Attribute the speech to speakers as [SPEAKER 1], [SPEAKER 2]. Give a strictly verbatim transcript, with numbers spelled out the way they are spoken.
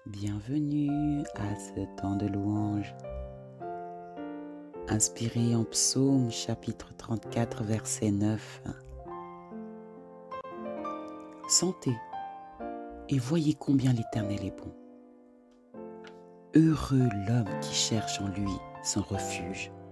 [SPEAKER 1] Bienvenue à ce temps de louange, inspiré en Psaume chapitre trente-quatre verset neuf. Sentez et voyez combien l'Éternel est bon. Heureux l'homme qui cherche en lui son refuge.